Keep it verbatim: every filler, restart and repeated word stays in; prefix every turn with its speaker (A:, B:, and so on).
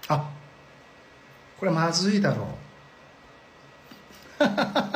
A: あ、これまずいだろう